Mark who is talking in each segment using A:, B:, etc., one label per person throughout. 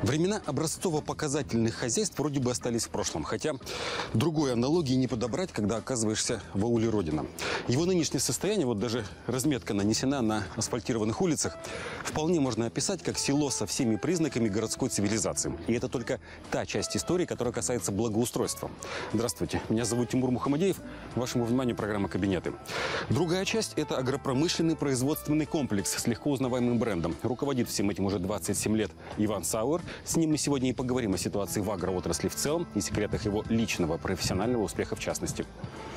A: Времена образцово-показательных хозяйств вроде бы остались в прошлом, хотя другой аналогии не подобрать, когда оказываешься в ауле Родина. Его нынешнее состояние, вот даже разметка нанесена на асфальтированных улицах, вполне можно описать как село со всеми признаками городской цивилизации. И это только та часть истории, которая касается благоустройства. Здравствуйте, меня зовут Тимур Мухамадеев. Вашему вниманию программа «Кабинеты». Другая часть – это агропромышленный производственный комплекс с легко узнаваемым брендом. Руководит всем этим уже 27 лет Иван Сауэр. С ним мы сегодня и поговорим о ситуации в агроотрасли в целом и секретах его личного профессионального успеха в частности.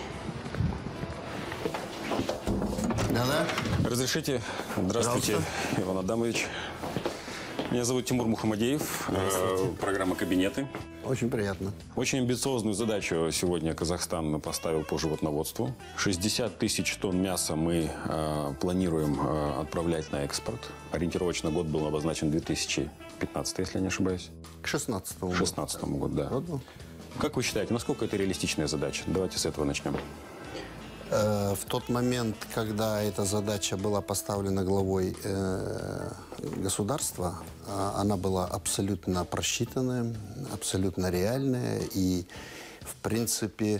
B: Да-да.
A: Разрешите? Здравствуйте, Иван Адамович. Меня зовут Тимур Мухамадеев. Программа «Кабинеты».
B: Очень приятно.
A: Очень амбициозную задачу сегодня Казахстан поставил по животноводству. 60 тысяч тонн мяса мы планируем отправлять на экспорт. Ориентировочно год был обозначен 2015, если я не ошибаюсь.
B: К 16-му.
A: К 16-му году, да.
B: Году.
A: Как вы считаете, насколько это реалистичная задача? Давайте с этого начнем.
B: В тот момент, когда эта задача была поставлена главой государства, она была абсолютно просчитанная, абсолютно реальная. И, в принципе,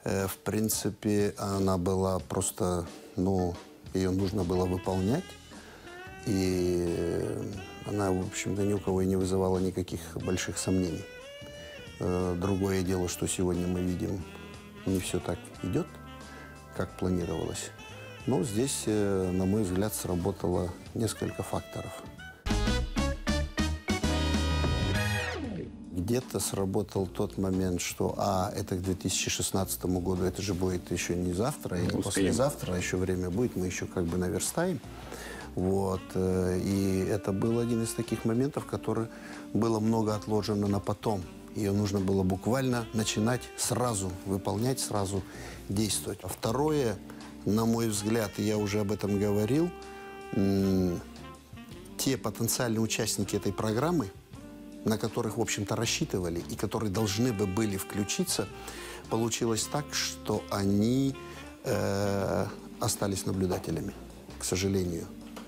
B: она была просто, ее нужно было выполнять. И она, в общем-то, ни у кого и не вызывала никаких больших сомнений. Другое дело, что сегодня мы видим, не все так идет, как планировалось. Но здесь, на мой взгляд, сработало несколько факторов. Где-то сработал тот момент, что это к 2016 году, это же будет еще не завтра и не послезавтра, еще время будет, мы еще как бы наверстаем. Вот. И это был один из таких моментов, который было много отложено на потом. Ее нужно было буквально начинать сразу, выполнять, сразу действовать. А второе, на мой взгляд, и я уже об этом говорил, те потенциальные участники этой программы, на которых, в общем-то, рассчитывали и которые должны бы были включиться, получилось так, что они остались наблюдателями, к сожалению.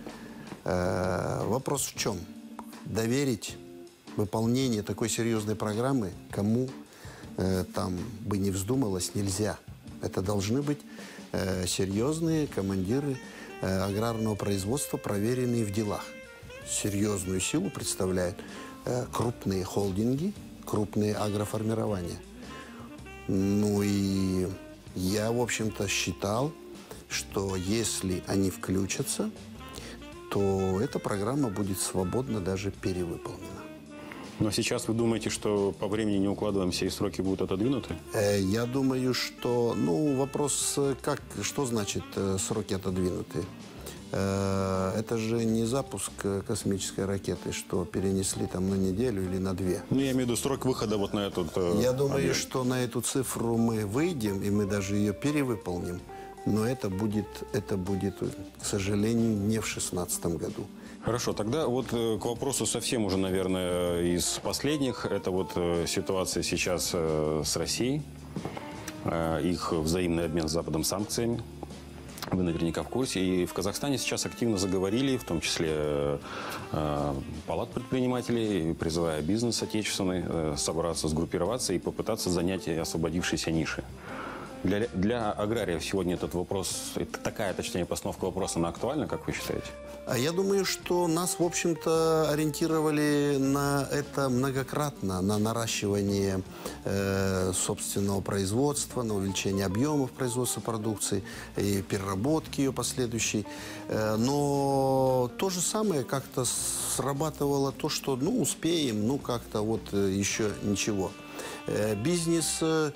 B: Вопрос в чем? Доверить выполнение такой серьезной программы кому там бы не вздумалось, нельзя. Это должны быть серьезные командиры аграрного производства, проверенные в делах. Серьезную силу представляют крупные холдинги, крупные агроформирования. И я, в общем-то, считал, что если они включатся, то эта программа будет свободно даже перевыполнена.
A: Но сейчас вы думаете, что по времени не укладываемся и сроки будут отодвинуты?
B: Я думаю, что, вопрос, что значит сроки отодвинуты? Это же не запуск космической ракеты, что перенесли там на неделю или на 2.
A: Я имею в виду срок выхода вот на этот
B: Я думаю,
A: объект.
B: что на эту цифру мы выйдем, и мы даже ее перевыполним. Но это будет, к сожалению, не в 2016 году.
A: Хорошо, тогда вот к вопросу совсем уже, наверное, из последних. Это вот ситуация сейчас с Россией, их взаимный обмен с Западом санкциями. Вы наверняка в курсе. И в Казахстане сейчас активно заговорили, в том числе палат предпринимателей, призывая бизнес отечественный собраться, сгруппироваться и попытаться занять освободившиеся ниши. Для аграриев сегодня этот вопрос, такая, точнее, постановка вопроса, она актуальна, как вы считаете?
B: Я думаю, что нас, в общем-то, ориентировали на это многократно, на наращивание собственного производства, на увеличение объемов производства продукции и переработки ее последующей. Но то же самое как-то срабатывало то, что, успеем, как-то вот еще ничего. Бизнес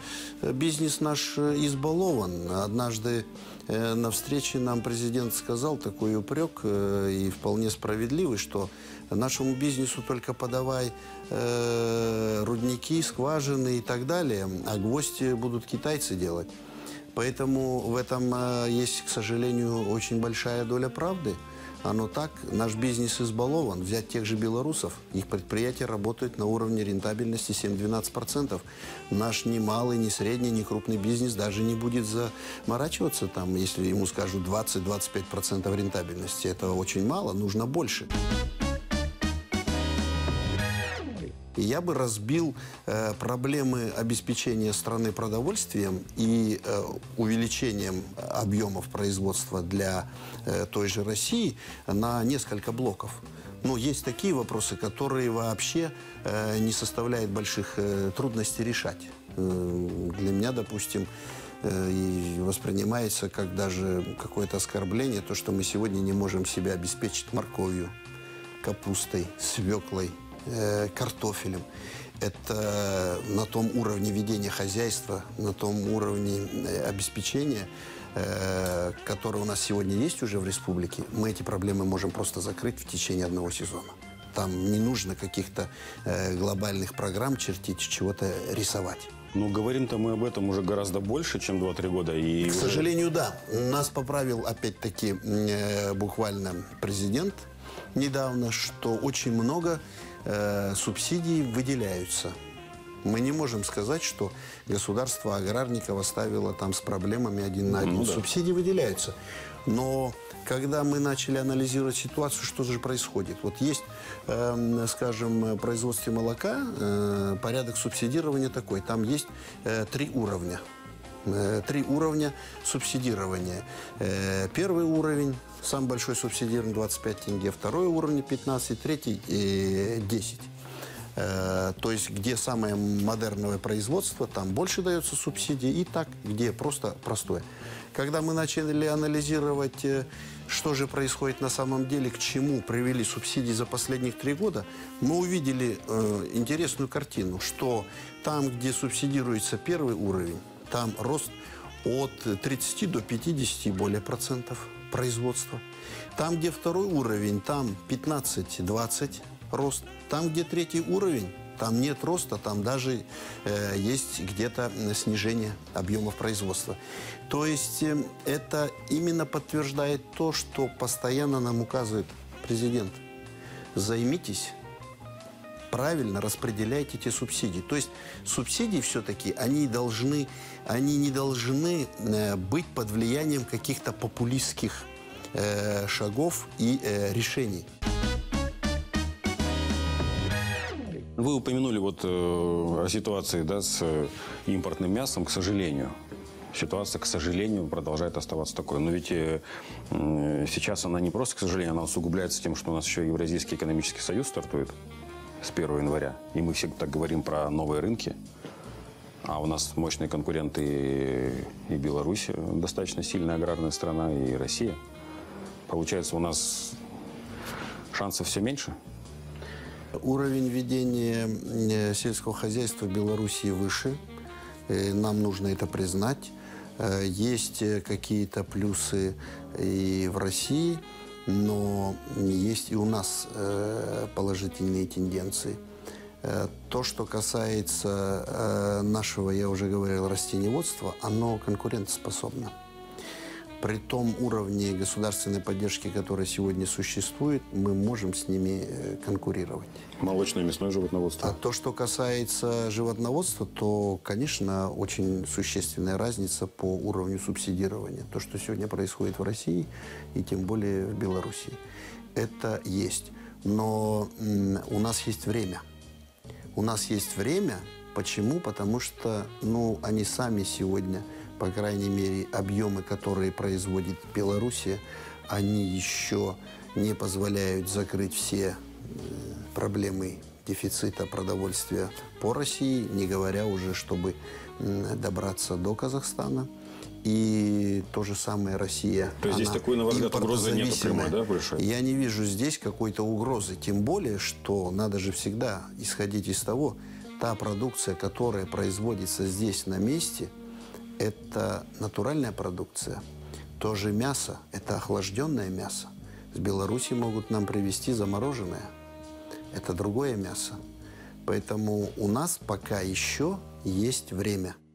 B: наш избалован. Однажды на встрече нам президент сказал такой упрек, и вполне справедливый, что нашему бизнесу только подавай рудники, скважины и так далее, а гвозди будут китайцы делать. Поэтому в этом есть, к сожалению, очень большая доля правды. Оно так, наш бизнес избалован. Взять тех же белорусов, их предприятия работают на уровне рентабельности 7-12%. Наш ни малый, ни средний, ни крупный бизнес даже не будет заморачиваться там, если ему скажут 20-25% рентабельности. Этого очень мало, нужно больше. И я бы разбил проблемы обеспечения страны продовольствием и увеличением объемов производства для той же России на несколько блоков. Но есть такие вопросы, которые вообще не составляют больших трудностей решать. Для меня, допустим, и воспринимается как даже какое-то оскорбление, то, что мы сегодня не можем себя обеспечить морковью, капустой, свеклой, картофелем. Это на том уровне ведения хозяйства, на том уровне обеспечения, который у нас сегодня есть уже в республике, мы эти проблемы можем просто закрыть в течение одного сезона. Там не нужно каких-то глобальных программ чертить, чего-то рисовать.
A: Ну, говорим-то мы об этом уже гораздо больше, чем 2-3 года. И
B: к сожалению, да. Нас поправил, опять-таки, буквально президент недавно, что очень много субсидий выделяются. Мы не можем сказать, что государство аграрников оставило там с проблемами один на один.
A: Да.
B: Субсидии выделяются. Но когда мы начали анализировать ситуацию, что же происходит? Вот есть, скажем, в производстве молока порядок субсидирования такой. Там есть 3 уровня. 3 уровня субсидирования. Первый уровень, самый большой субсидирование 25 тенге, второй уровень 15, третий 10. То есть, где самое модерное производство, там больше дается субсидий, и так, где просто простое. Когда мы начали анализировать, что же происходит на самом деле, к чему привели субсидии за последних 3 года, мы увидели интересную картину, что там, где субсидируется первый уровень, там рост от 30 до 50 и более процентов производства. Там, где второй уровень, там 15-20 рост. Там, где третий уровень, там нет роста, там даже есть где-то снижение объемов производства. То есть это именно подтверждает то, что постоянно нам указывает президент. Займитесь, правильно распределяйте эти субсидии. То есть субсидии все-таки, они не должны быть под влиянием каких-то популистских шагов и решений.
A: Вы упомянули вот о ситуации, да, с импортным мясом, к сожалению. Ситуация, к сожалению, продолжает оставаться такой. Но ведь сейчас она не просто, к сожалению, она усугубляется тем, что у нас еще Евразийский экономический союз стартует с 1 января. И мы всегда говорим про новые рынки. А у нас мощные конкуренты и Беларусь, достаточно сильная аграрная страна, и Россия. Получается, у нас шансов все меньше.
B: Уровень ведения сельского хозяйства в Беларуси выше. Нам нужно это признать. Есть какие-то плюсы и в России, но есть и у нас положительные тенденции. То, что касается нашего, я уже говорил, растениеводства, оно конкурентоспособно. При том уровне государственной поддержки, который сегодня существует, мы можем с ними конкурировать.
A: Молочное и мясное животноводство.
B: А то, что касается животноводства, то, конечно, очень существенная разница по уровню субсидирования. То, что сегодня происходит в России и тем более в Беларуси. Это есть. Но у нас есть время. У нас есть время. Почему? Потому что они сами сегодня, по крайней мере, объемы, которые производит Белоруссия, они еще не позволяют закрыть все проблемы дефицита продовольствия по России, не говоря уже, чтобы добраться до Казахстана. И то же самое Россия.
A: То есть здесь такой, на ваш взгляд, угрозы нет прямой, да, большой?
B: Я не вижу здесь какой-то угрозы. Тем более, что надо же всегда исходить из того, та продукция, которая производится здесь на месте, это натуральная продукция. То же мясо – это охлажденное мясо. С Беларуси могут нам привезти замороженное. Это другое мясо. Поэтому у нас пока еще есть время.